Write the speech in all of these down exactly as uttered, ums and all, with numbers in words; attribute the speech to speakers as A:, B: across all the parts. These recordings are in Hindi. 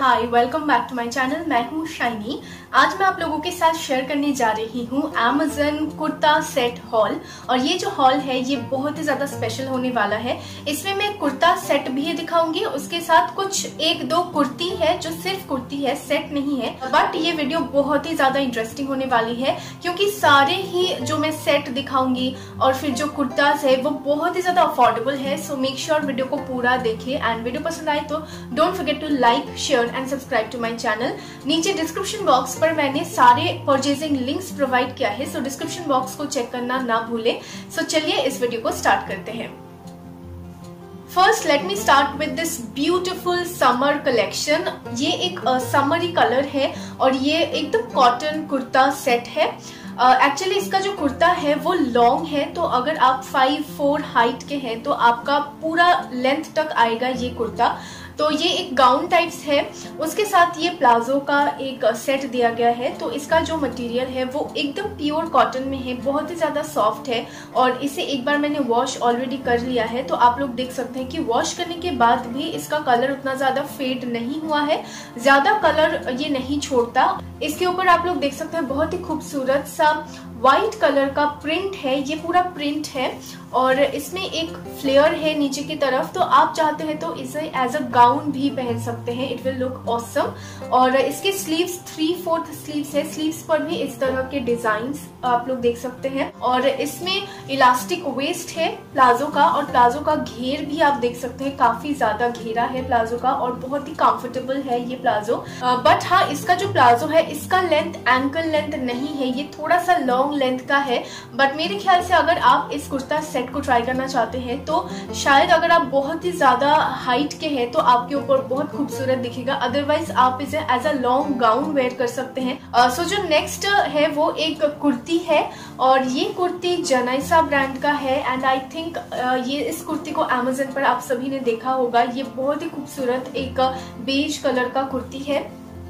A: Hi, welcome back to my channel. मैं हूँ शाइनी। आज मैं आप लोगों के साथ शेयर करने जा रही हूँ अमेज़न कुर्ता सेट हॉल। और ये जो हॉल है ये बहुत ही ज्यादा स्पेशल होने वाला है। इसमें मैं कुर्ता सेट भी दिखाऊंगी, उसके साथ कुछ एक दो कुर्ती है जो सिर्फ कुर्ती है, सेट नहीं है। बट ये वीडियो बहुत ही ज्यादा इंटरेस्टिंग होने वाली है क्योंकि सारे ही जो मैं सेट दिखाऊंगी और फिर जो कुर्ताज है वो बहुत ही ज्यादा अफोर्डेबल है। सो मेक श्योर वीडियो को पूरा देखिए एंड वीडियो पसंद आए तो don't forget to like, share and subscribe to my channel. नीचे डिस्क्रिप्शन बॉक्स पर मैंने सारे परचेजिंग लिंक्स प्रोवाइड किया है, सो डिस्क्रिप्शन बॉक्स को चेक करना ना भूले। सो चलिए इस वीडियो को स्टार्ट करते हैं। First let me start with this beautiful summer collection. ये एक समरी uh, कलर है और ये एकदम कॉटन कुर्ता सेट है। एक्चुअली uh, इसका जो कुर्ता है वो लॉन्ग है, तो अगर आप फाइव फोर हाइट के हैं तो आपका पूरा लेंथ तक आएगा ये कुर्ता। तो ये एक गाउन टाइप्स है, उसके साथ ये प्लाजो का एक सेट दिया गया है। तो इसका जो मटेरियल है वो एकदम प्योर कॉटन में है, बहुत ही ज़्यादा सॉफ्ट है और इसे एक बार मैंने वॉश ऑलरेडी कर लिया है। तो आप लोग देख सकते हैं कि वॉश करने के बाद भी इसका कलर उतना ज़्यादा फेड नहीं हुआ है, ज़्यादा कलर ये नहीं छोड़ता। इसके ऊपर आप लोग देख सकते हैं बहुत ही खूबसूरत सा व्हाइट कलर का प्रिंट है, ये पूरा प्रिंट है और इसमें एक फ्लेयर है नीचे की तरफ। तो आप चाहते हैं तो इसे एज अ गाउन भी पहन सकते हैं, इट विल लुक ऑसम। और इसके स्लीव्स थ्री फोर्थ स्लीव्स है, स्लीव्स पर भी इस तरह के डिजाइन्स आप लोग देख सकते हैं। और इसमें इलास्टिक वेस्ट है प्लाजो का, और प्लाजो का घेर भी आप देख सकते हैं, काफी ज्यादा घेरा है प्लाजो का और बहुत ही कंफर्टेबल है ये प्लाजो। बट हाँ, इसका जो प्लाजो है इसका लेंथ एंकल लेंथ नहीं है, ये थोड़ा सा लॉन्ग लेंथ का है। बट मेरे ख्याल से अगर आप इस कुर्ता सेट को ट्राई करना चाहते हैं तो शायद अगर आप बहुत ही ज्यादा हाइट के हैं तो आपके ऊपर बहुत खूबसूरत दिखेगा, अदरवाइज आप इसे as a long gown wear कर सकते हैं। सो uh, so जो नेक्स्ट है वो एक कुर्ती है और ये कुर्ती जनाइसा ब्रांड का है एंड आई थिंक ये इस कुर्ती को अमेज़न पर आप सभी ने देखा होगा। ये बहुत ही खूबसूरत एक बेज कलर का कुर्ती है।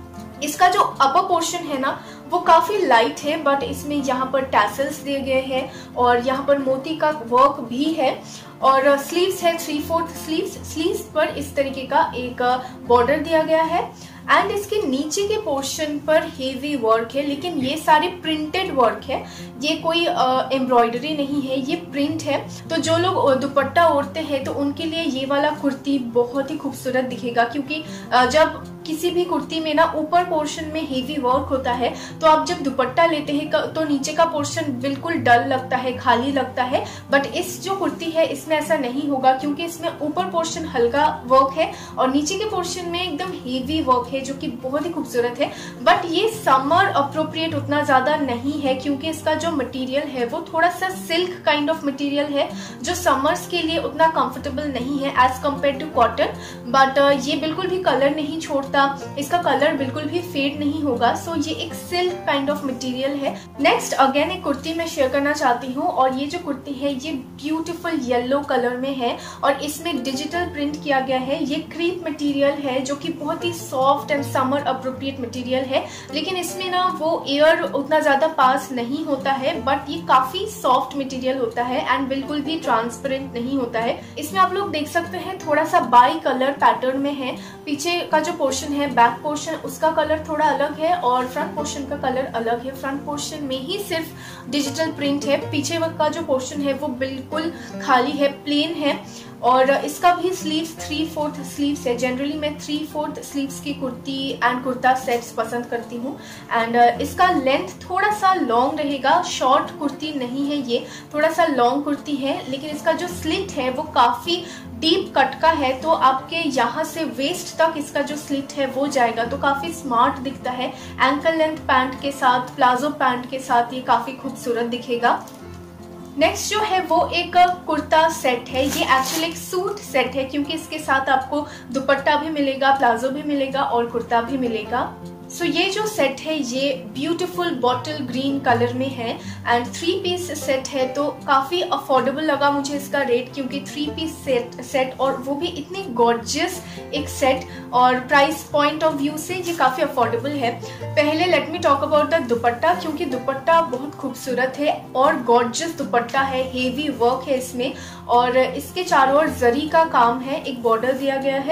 A: इसका जो अपर पोर्शन है ना वो काफी लाइट है, बट इसमें यहाँ पर टैसल्स दिए गए हैं और यहाँ पर मोती का वर्क भी है। और स्लीव्स है थ्री फोर्थ स्लीव्स, स्लीव्स पर इस तरीके का एक बॉर्डर दिया गया है एंड इसके नीचे के पोर्शन पर हेवी वर्क है, लेकिन ये सारे प्रिंटेड वर्क है, ये कोई एम्ब्रॉयडरी नहीं है, ये प्रिंट है। तो जो लोग दुपट्टा ओढ़ते हैं तो उनके लिए ये वाला कुर्ती बहुत ही खूबसूरत दिखेगा, क्योंकि uh, जब किसी भी कुर्ती में ना ऊपर पोर्शन में हेवी वर्क होता है तो आप जब दुपट्टा लेते हैं तो नीचे का पोर्शन बिल्कुल डल लगता है, खाली लगता है। बट इस जो कुर्ती है इसमें ऐसा नहीं होगा, क्योंकि इसमें ऊपर पोर्शन हल्का वर्क है और नीचे के पोर्शन में एकदम हेवी वर्क है, जो कि बहुत ही खूबसूरत है। बट ये समर अप्रोप्रिएट उतना ज्यादा नहीं है, क्योंकि इसका जो मटेरियल है वो थोड़ा सा सिल्क काइंड ऑफ मटेरियल है, जो समर्स के लिए उतना कंफर्टेबल नहीं है as compare to cotton. But ये बिल्कुल भी कलर नहीं छोड़ता, इसका कलर बिल्कुल भी फेड नहीं होगा। सो so, ये एक सिल्क काइंड ऑफ मटेरियल है। नेक्स्ट अगेन एक कुर्ती मैं शेयर करना चाहती हूँ और ये जो कुर्ती है ये ब्यूटीफुल येलो कलर में है और इसमें डिजिटल प्रिंट किया गया है। ये क्रीप मटेरियल है जो कि बहुत ही soft and summer appropriate material है, लेकिन इसमें ना वो एयर उतना ज्यादा पास नहीं होता है, बट ये काफी सॉफ्ट मटेरियल होता है एंड बिल्कुल भी ट्रांसपेरेंट नहीं होता है। इसमें आप लोग देख सकते हैं थोड़ा सा बाई कलर पैटर्न में है। पीछे का जो पोर्शन है बैक पोर्शन उसका कलर थोड़ा अलग है और फ्रंट पोर्शन का कलर अलग है। फ्रंट पोर्शन में ही सिर्फ डिजिटल प्रिंट है, पीछे का जो पोर्शन है वो बिल्कुल खाली है, प्लेन है। और इसका भी स्लीव्स थ्री फोर्थ स्लीव्स है। जनरली मैं थ्री फोर्थ स्लीव्स की कुर्ती एंड कुर्ता सेट्स पसंद करती हूँ एंड इसका लेंथ थोड़ा सा लॉन्ग रहेगा, शॉर्ट कुर्ती नहीं है, ये थोड़ा सा लॉन्ग कुर्ती है। लेकिन इसका जो स्लिट है वो काफी डीप कट का है, तो आपके यहाँ से वेस्ट तक इसका जो स्लिट है वो जाएगा, तो काफी स्मार्ट दिखता है। एंकल लेंथ पैंट के साथ, प्लाजो पैंट के साथ ये काफी खूबसूरत दिखेगा। नेक्स्ट जो है वो एक कुर्ता सेट है। ये एक्चुअली एक सूट सेट है, क्योंकि इसके साथ आपको दुपट्टा भी मिलेगा, प्लाजो भी मिलेगा और कुर्ता भी मिलेगा। सो so, ये जो सेट है ये ब्यूटीफुल बॉटल ग्रीन कलर में है एंड थ्री पीस सेट है, तो काफी अफोर्डेबल लगा मुझे इसका रेट, क्योंकि थ्री पीस सेट सेट और वो भी इतनी गॉर्जियस एक सेट, और प्राइस पॉइंट ऑफ व्यू से ये काफी अफोर्डेबल है। पहले let me talk about the dupatta, क्योंकि दुपट्टा बहुत खूबसूरत है और गॉर्जियस दुपट्टा है, हेवी वर्क है इसमें और इसके चारों ओर जरी का काम है, एक बॉर्डर दिया गया है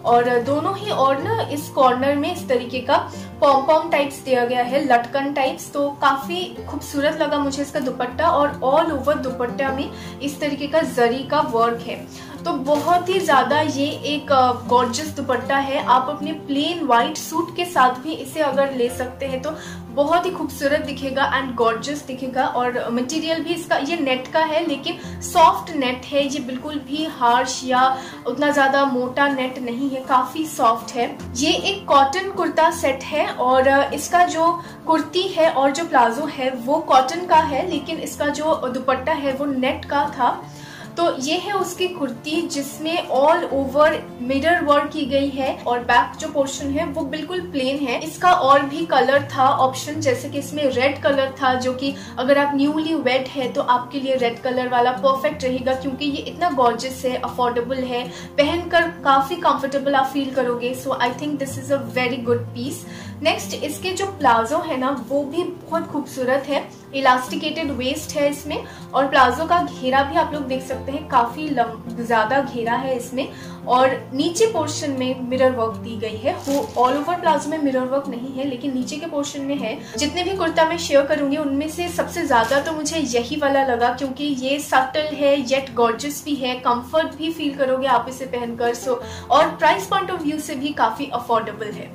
A: और दोनों ही, और ना इस कॉर्नर में इस तरीके का पॉम पॉम टाइप्स दिया गया है, लटकन टाइप्स। तो काफी खूबसूरत लगा मुझे इसका दुपट्टा, और ऑल ओवर दुपट्टा में इस तरीके का जरी का वर्क है। तो बहुत ही ज्यादा ये एक गॉर्जियस दुपट्टा है। आप अपने प्लेन व्हाइट सूट के साथ भी इसे अगर ले सकते हैं तो बहुत ही खूबसूरत दिखेगा एंड गॉर्जियस दिखेगा। और मटेरियल भी इसका ये नेट का है, लेकिन सॉफ्ट नेट है, ये बिल्कुल भी हार्श या उतना ज्यादा मोटा नेट नहीं है, काफी सॉफ्ट है। ये एक कॉटन कुर्ता सेट है, और इसका जो कुर्ती है और जो प्लाजो है वो कॉटन का है, लेकिन इसका जो दुपट्टा है वो नेट का था। तो ये है उसकी कुर्ती, जिसमें ऑल ओवर मिरर वर्क की गई है, और बैक जो पोर्शन है वो बिल्कुल प्लेन है। इसका और भी कलर था ऑप्शन, जैसे कि इसमें रेड कलर था, जो कि अगर आप न्यूली वेड है तो आपके लिए रेड कलर वाला परफेक्ट रहेगा, क्योंकि ये इतना गॉर्जियस है, अफोर्डेबल है, पहनकर काफी कंफर्टेबल आप फील करोगे। So I think this is a very good piece. Next, इसके जो प्लाजो है ना वो भी बहुत खूबसूरत है, इलास्टिकेटेड वेस्ट है इसमें, और प्लाजो का घेरा भी आप लोग देख सकते हैं, काफी ज्यादा घेरा है इसमें, और नीचे पोर्शन में मिरर वर्क दी गई है। वो ऑल ओवर प्लाजो में मिरर वर्क नहीं है, लेकिन नीचे के पोर्शन में है। जितने भी कुर्ता मैं शेयर करूंगी उनमें से सबसे ज्यादा तो मुझे यही वाला लगा, क्योंकि ये सटल है येट गॉर्जियस भी है, कंफर्ट भी फील करोगे आप इसे पहनकर। सो और प्राइस पॉइंट ऑफ व्यू से भी काफी अफोर्डेबल है।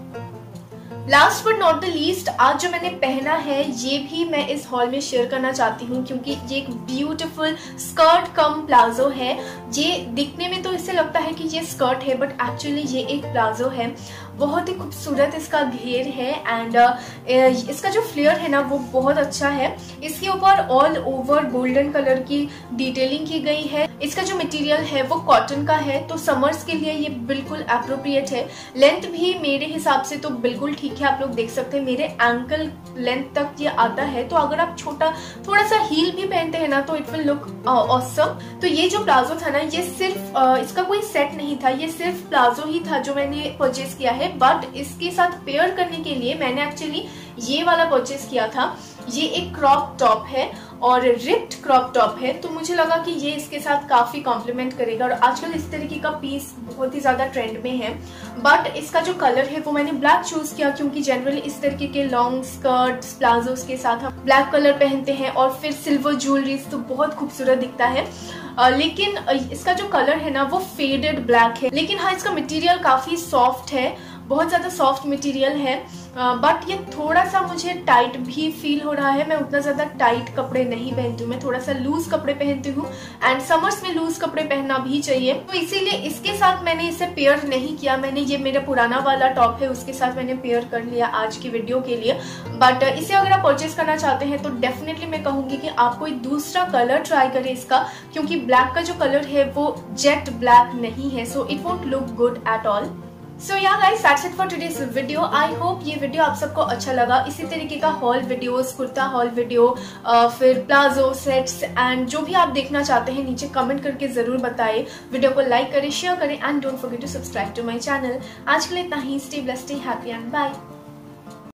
A: Last but not the least, आज जो मैंने पहना है ये भी मैं इस हॉल में शेयर करना चाहती हूँ, क्योंकि ये एक ब्यूटीफुल स्कर्ट कम प्लाजो है। ये दिखने में तो इससे लगता है कि ये स्कर्ट है, बट एक्चुअली ये एक प्लाजो है। बहुत ही खूबसूरत इसका घेर है, एंड uh, इसका जो फ्लेयर है ना वो बहुत अच्छा है। इसके ऊपर ऑल ओवर गोल्डन कलर की डिटेलिंग की गई है। इसका जो मटेरियल है वो कॉटन का है, तो समर्स के लिए ये बिल्कुल अप्रोप्रिएट है। लेंथ भी मेरे हिसाब से तो बिल्कुल ठीक है, आप लोग देख सकते हैं मेरे एंकल लेंथ तक ये आता है। तो अगर आप छोटा थोड़ा सा हील भी पहनते हैं ना तो इट विल लुक ऑसम। तो ये जो प्लाजो था ना, ये सिर्फ uh, इसका कोई सेट नहीं था, ये सिर्फ प्लाजो ही था जो मैंने परचेज किया है। बट इसके साथ पेयर करने के लिए मैंने एक्चुअली ये वाला परचेज किया था। ये एक क्रॉप टॉप है और रिप्ड क्रॉप टॉप है, तो मुझे लगा कि ये इसके साथ काफी कॉम्प्लीमेंट करेगा। और आजकल इस तरीके का पीस बहुत ही ज्यादा ट्रेंड में है। बट इसका जो कलर है वो मैंने ब्लैक चूज किया, क्योंकि जनरली इस तरीके के लॉन्ग स्कर्ट्स प्लाजोस के साथ हम ब्लैक कलर पहनते हैं, और फिर सिल्वर ज्वेलरीज तो बहुत खूबसूरत दिखता है। Uh, लेकिन uh, इसका जो कलर है ना वो फेडेड ब्लैक है, लेकिन हाँ इसका मटेरियल काफी सॉफ्ट है, बहुत ज्यादा सॉफ्ट मटेरियल है। बट uh, ये थोड़ा सा मुझे टाइट भी फील हो रहा है। मैं उतना ज्यादा टाइट कपड़े नहीं पहनती हूँ, मैं थोड़ा सा लूज कपड़े पहनती हूँ, एंड समर्स में लूज कपड़े पहनना भी चाहिए। तो इसीलिए इसके साथ मैंने इसे पेयर नहीं किया। मैंने ये मेरा पुराना वाला टॉप है उसके साथ मैंने पेयर कर लिया आज की वीडियो के लिए। बट uh, इसे अगर आप परचेज करना चाहते हैं तो डेफिनेटली मैं कहूंगी कि आप कोई दूसरा कलर ट्राई करें इसका, क्योंकि ब्लैक का जो कलर है वो जेट ब्लैक नहीं है, so it won't look good at all. So yeah guys, that's it for today's video. I hope ये वीडियो आप सबको अच्छा लगा। इसी तरीके का haul videos, kurta haul video, फिर प्लाजो सेट्स एंड जो भी आप देखना चाहते हैं नीचे कमेंट करके जरूर बताएं। वीडियो को लाइक करें, शेयर करें, and don't forget to subscribe to my channel. आज के लिए इतना ही। Stay blessed, stay happy and bye.